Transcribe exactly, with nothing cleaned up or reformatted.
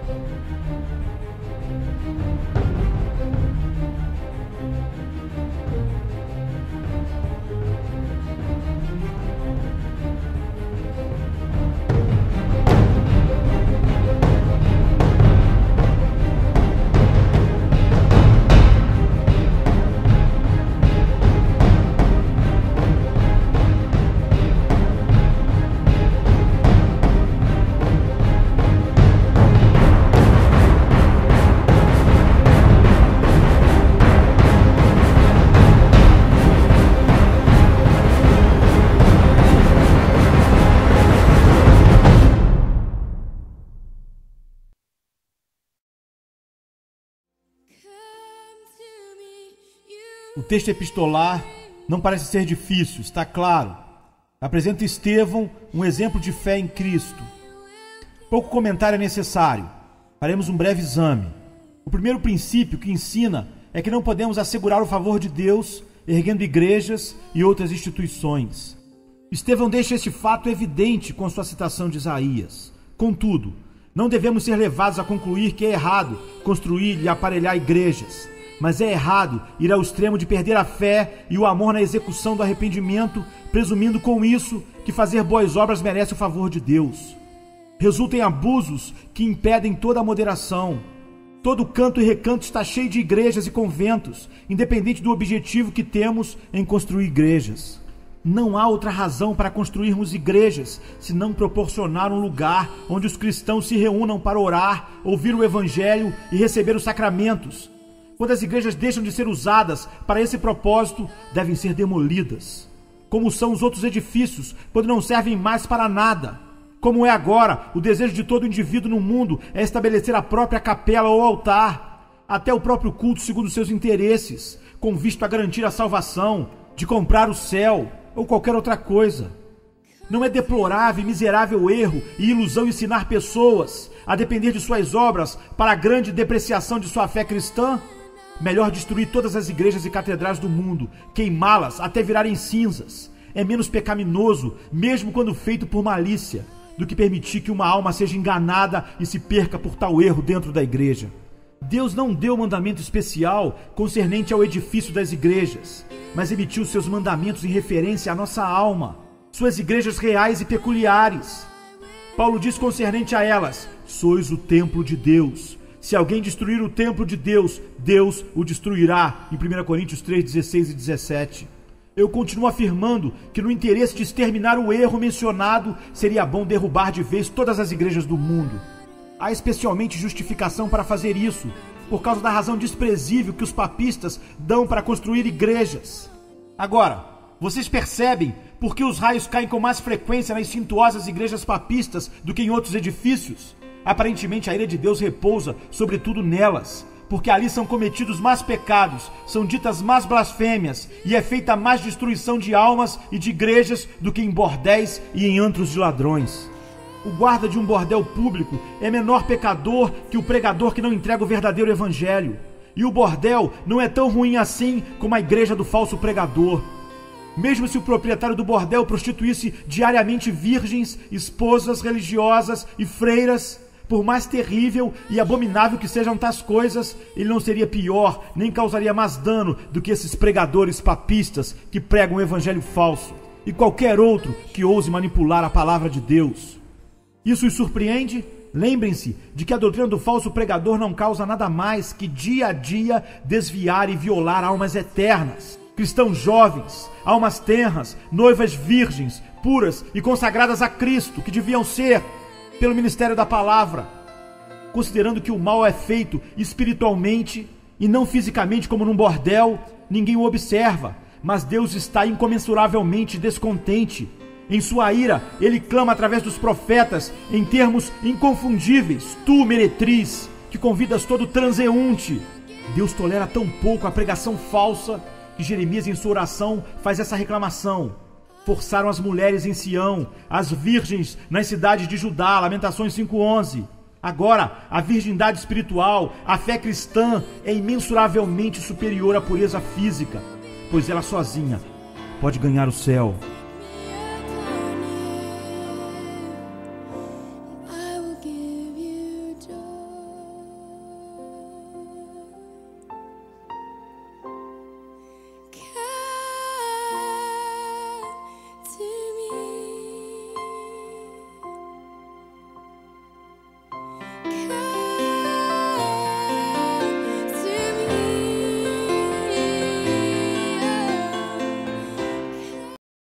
O texto epistolar não parece ser difícil, está claro. Apresenta Estevão um exemplo de fé em Cristo. Pouco comentário é necessário. Faremos um breve exame. O primeiro princípio que ensina é que não podemos assegurar o favor de Deus erguendo igrejas e outras instituições. Estevão deixa este fato evidente com sua citação de Isaías. Contudo, não devemos ser levados a concluir que é errado construir e aparelhar igrejas, mas é errado ir ao extremo de perder a fé e o amor na execução do arrependimento, presumindo com isso que fazer boas obras merece o favor de Deus. Resulta em abusos que impedem toda a moderação. Todo canto e recanto está cheio de igrejas e conventos, independente do objetivo que temos em construir igrejas. Não há outra razão para construirmos igrejas, senão proporcionar um lugar onde os cristãos se reúnam para orar, ouvir o evangelho e receber os sacramentos. Quando as igrejas deixam de ser usadas para esse propósito, devem ser demolidas. Como são os outros edifícios, quando não servem mais para nada. Como é agora, o desejo de todo indivíduo no mundo é estabelecer a própria capela ou altar, até o próprio culto segundo seus interesses, com vista a garantir a salvação, de comprar o céu ou qualquer outra coisa. Não é deplorável e miserável erro e ilusão ensinar pessoas a depender de suas obras para a grande depreciação de sua fé cristã? Melhor destruir todas as igrejas e catedrais do mundo, queimá-las até virarem cinzas. É menos pecaminoso, mesmo quando feito por malícia, do que permitir que uma alma seja enganada e se perca por tal erro dentro da igreja. Deus não deu mandamento especial concernente ao edifício das igrejas, mas emitiu seus mandamentos em referência à nossa alma, suas igrejas reais e peculiares. Paulo diz concernente a elas: sois o templo de Deus. Se alguém destruir o templo de Deus, Deus o destruirá, em primeira Coríntios três, dezesseis e dezessete. Eu continuo afirmando que no interesse de exterminar o erro mencionado, seria bom derrubar de vez todas as igrejas do mundo. Há especialmente justificação para fazer isso, por causa da razão desprezível que os papistas dão para construir igrejas. Agora, vocês percebem por que os raios caem com mais frequência nas suntuosas igrejas papistas do que em outros edifícios? Aparentemente a ira de Deus repousa sobretudo nelas, porque ali são cometidos mais pecados, são ditas mais blasfêmias e é feita mais destruição de almas e de igrejas do que em bordéis e em antros de ladrões. O guarda de um bordel público é menor pecador que o pregador que não entrega o verdadeiro evangelho. E o bordel não é tão ruim assim como a igreja do falso pregador. Mesmo se o proprietário do bordel prostituísse diariamente virgens, esposas religiosas e freiras, por mais terrível e abominável que sejam tais coisas, ele não seria pior, nem causaria mais dano do que esses pregadores papistas que pregam o evangelho falso e qualquer outro que ouse manipular a palavra de Deus. Isso os surpreende? Lembrem-se de que a doutrina do falso pregador não causa nada mais que dia a dia desviar e violar almas eternas. Cristãos jovens, almas tenras, noivas virgens, puras e consagradas a Cristo, que deviam ser pelo ministério da palavra. Considerando que o mal é feito espiritualmente e não fisicamente como num bordel, ninguém o observa, mas Deus está incomensuravelmente descontente. Em sua ira, ele clama através dos profetas em termos inconfundíveis: tu, meretriz, que convidas todo transeunte. Deus tolera tão pouco a pregação falsa que Jeremias, em sua oração, faz essa reclamação: forçaram as mulheres em Sião, as virgens nas cidades de Judá, Lamentações cinco, onze. Agora, a virgindade espiritual, a fé cristã, é imensuravelmente superior à pureza física, pois ela sozinha pode ganhar o céu.